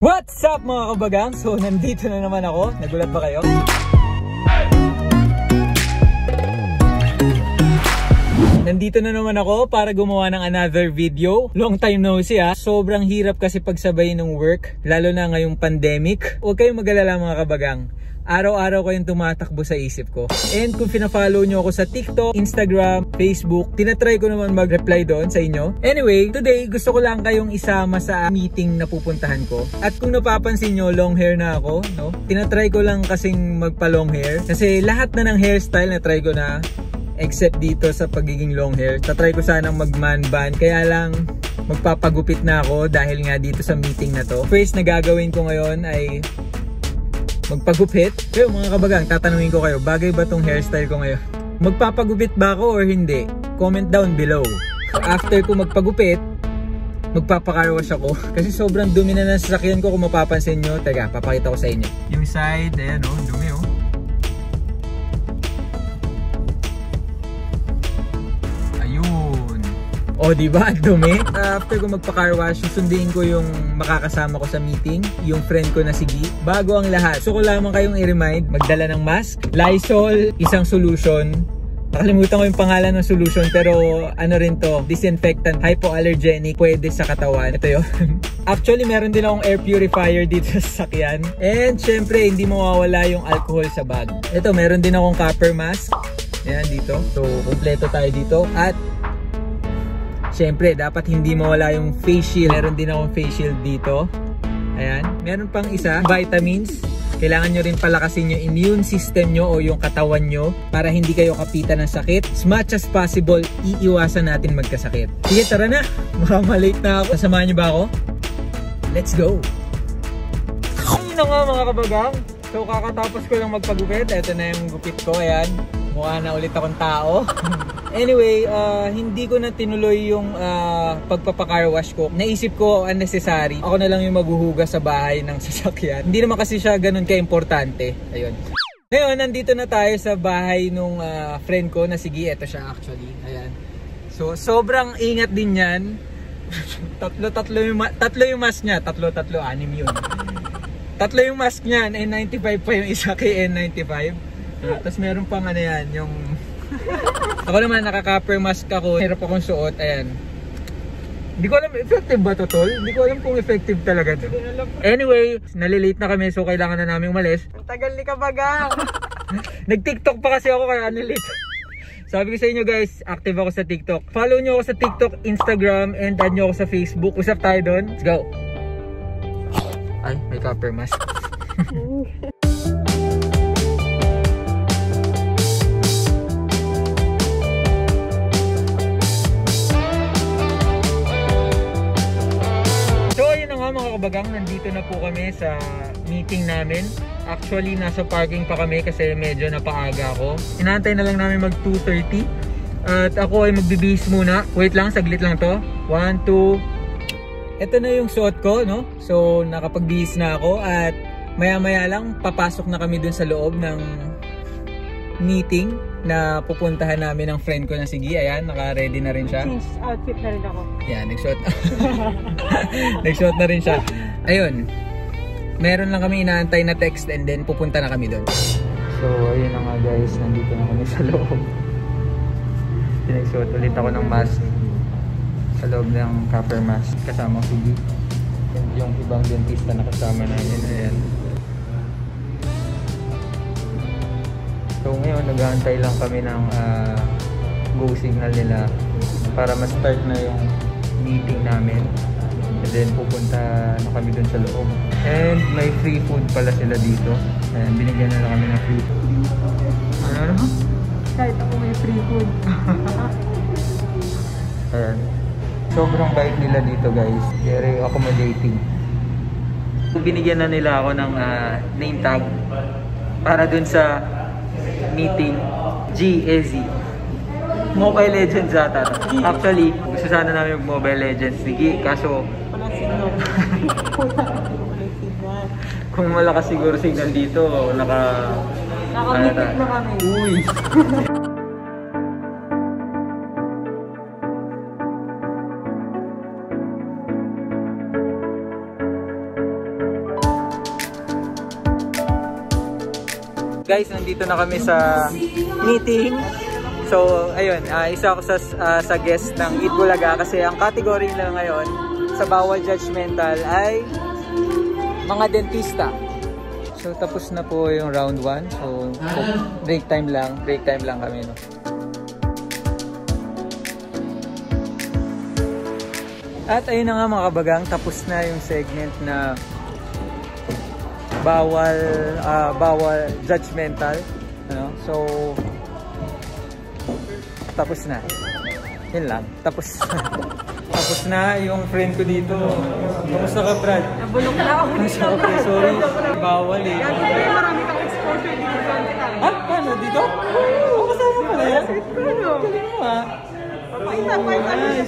What's up mga kabagang? So nandito na naman ako. Nagulat ba kayo? Nandito na naman ako para gumawa ng another video. Long time no see ha. Sobrang hirap kasi pagsabayin ng work, lalo na ngayong pandemic. Huwag kayong mag-alala mga kabagang. Araw-araw ko yung tumatakbo sa isip ko. And kung pina-follow nyo ako sa TikTok, Instagram, Facebook, tinatry ko naman mag-reply doon sa inyo. Anyway, today gusto ko lang kayong isama sa meeting na pupuntahan ko. At kung napapansin nyo, long hair na ako, no? Tinatry ko lang kasing magpa-long hair. Kasi lahat na ng hairstyle na try ko na, except dito sa pagiging long hair. Tatry ko sanang mag-man bun, kaya lang magpapagupit na ako dahil nga dito sa meeting na to. First na gagawin ko ngayon ay magpagupit. Pero mga kabagang, tatanungin ko kayo, bagay ba tong hairstyle ko ngayon? Magpapagupit ba ako or hindi? Comment down below. After ko magpagupit, magpapakarwash ako. Kasi sobrang dumi na ng sasakyan ko kung mapapansin nyo. Teka, papakita ko sa inyo. Yung side, ayan o, dumi o. O diba, dumi? After ko magpa-car wash, susundin ko yung makakasama ko sa meeting, yung friend ko na si Gi. Bago ang lahat, gusto ko lamang kayong i-remind, magdala ng mask, Lysol, isang solution. Nakalimutan ko yung pangalan ng solution, pero ano rin to, disinfectant, hypoallergenic, pwede sa katawan. Ito yun. Actually, meron din akong air purifier dito sa sakyan. And syempre, hindi mawawala yung alcohol sa bag. Ito, meron din akong copper mask. Ayan, dito. So, kompleto tayo dito. At siyempre, dapat hindi mawala yung face shield. Meron din akong face shield dito. Ayan. Meron pang isa, vitamins. Kailangan nyo rin palakasin yung immune system nyo o yung katawan nyo para hindi kayo kapitan ng sakit. As much as possible, iiwasan natin magkasakit. Sige, tara na. Malate na ako. Sasamahan nyo ba ako? Let's go! Ayun na nga mga kabagang. So, kakatapos ko lang magpagupit. Ito na yung gupit ko. Ayan. Mukha na ulit akong tao. Anyway, hindi ko na tinuloy yung pagpapa-car wash ko. Naisip ko unnecessary. Ako na lang yung maghuhugas sa bahay ng sasakyan. Hindi naman kasi siya ganun ka-importante. Ayun. Ngayon, nandito na tayo sa bahay nung friend ko na si Gi. Ito siya actually. Ayan. So, sobrang ingat din yan. tatlo yung mask niya. Anim yun. Tatlo yung mask niya. N95 pa yung isa kay N95. Tapos meron pang ano yan, yung ako naman naka-copper mask ako. Hirap akong suot, ayan. Hindi ko alam, effective ba to tol? Hindi ko alam kung effective talaga to. Anyway, nalilate na kami so kailangan na namin umalis. Ang tagal ni kabagang. Nag-TikTok pa kasi ako kaya nalilate. Sabi ko sa inyo guys, active ako sa TikTok. Follow nyo ako sa TikTok, Instagram, and add nyo ako sa Facebook. Usap tayo doon. Let's go. Ay, may copper mask. Mga kabagang, nandito na po kami sa meeting namin. Actually, nasa parking pa kami kasi medyo napaaga ako. Inaantay na lang namin mag 2:30. At ako ay magbibihis muna. Wait lang, saglit lang to. 1, 2. Ito na yung suot ko, no? So, nakapagbihis na ako at maya-maya lang papasok na kami dun sa loob ng meeting na pupuntahan namin ng friend ko na si Gi. Ayan, naka-ready na rin siya. Change outfit na rin ako. Yan, nag-shot. Nag-shot na rin siya. Ayun. Meron lang kami inaantay na text and then pupunta na kami doon. So, ayun na nga guys. Nandito na kami sa loob. Pinag-shot ulit ako ng mask. Sa loob ng copper mask. Kasama si Gi. Yung ibang dentista na kasama namin. Ayan. So ngayon nag-aantay lang kami ng go signal nila para ma-start na yung meeting namin. And then pupunta na kami dun sa loob. And may free food pala sila dito. And binigyan na lang kami ng free food. Ano? Kahit ako may free food. Ayan. Sobrang bait nila dito guys. Very accommodating. Binigyan na nila ako ng name tag para dun sa meeting GAZ Mobile Legends ata. Actually, gusto sana namin yung Mobile Legends ni Gi, kaso Wala signal. kung malakas siguro signal dito, Nakamitik na kami. Uy! Guys, nandito na kami sa meeting. So, ayun, isa ako sa guest ng Eat Bulaga kasi ang category nila ngayon sa Bawal Judgmental ay mga dentista. So, tapos na po yung round 1. So, break time lang kami, no? At ayun na nga mga kabagang, tapos na yung segment na bawal judgmental, ano? So tapos na. Yun lang. Tapos na yung friend ko dito. Kamusta ka, Brad? Nabulok na ako. Okay, sorry. Bawal eh. Kasi marami kang exposure dito sa kita. Ah, paano? Dito? Oo, kasama pala yan? Galing mo ah. Nice.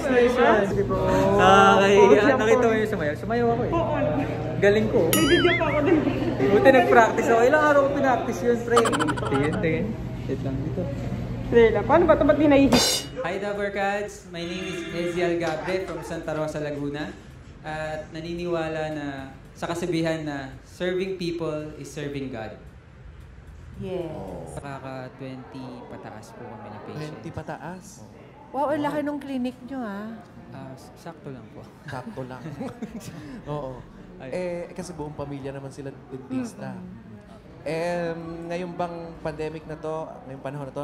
Nakita mo yung sumayaw? Sumayaw ako eh. Galing ko. Nag-video pa ako dun. Buti nag-practice ako. Ilang araw ko pinactice yun, pre. Tingin. Wait lang dito. Lela, paano ba ito? Ba't di nahihit? Hi Dabarkads! My name is Ezial Gabre from Santa Rosa, Laguna. At naniniwala na sa kasabihan na serving people is serving God. Yes. Kaka-20 pataas po kami na patient. 20 pataas? Wow, ang laki nung clinic nyo Sakto lang po. Sakto lang. Oo. Kasi buong pamilya naman sila dentista. Ngayong bang pandemic na to, ngayong panahon na to,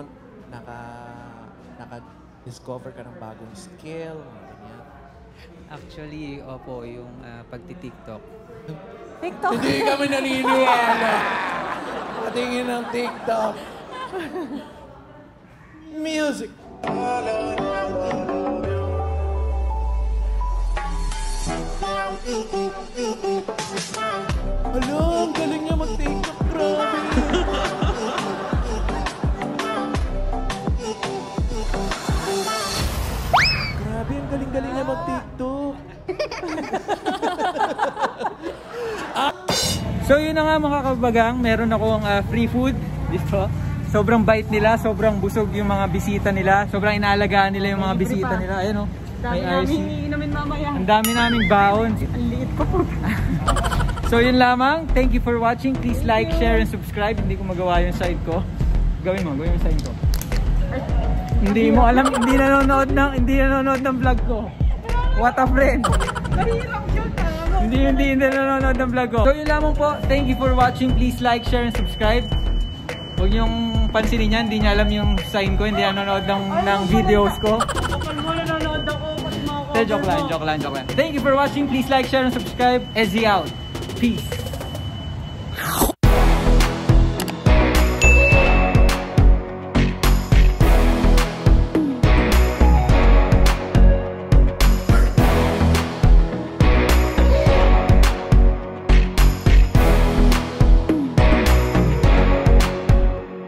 naka-discover ka ng bagong skill, ganyan. Actually, opo, yung pagti-TikTok. TikTok? Hindi kami naniniwala. Patingin ng TikTok. Music. Alo, ang galing niya mag-TikTok, grabe. Grabe, ang galing-galing niya mag-TikTok. So yun na nga mga kabagang, meron akong free food dito. Sobrang bait nila, sobrang busog yung mga bisita nila, sobrang inaalagaan nila yung mga bisita nila. Ayan o, may RC. Inumin mamaya. Ang dami naming baon. Ang liit ko po. So yun lamang, thank you for watching. Please like, share, and subscribe. Hindi ko magawa yung side ko. Gawin mo yung side ko. Hindi mo alam, hindi nanonood ng vlog ko. What a friend. Hindi nanonood ng vlog ko. So yun lamang po, thank you for watching. Please like, share, and subscribe. Huwag niyong pansinin niya, hindi niya alam yung sign ko, hindi nanonood ng videos ko. Nanonood ako. Joke lang. Thank you for watching. Please like, share, and subscribe. Ezzy out. Peace.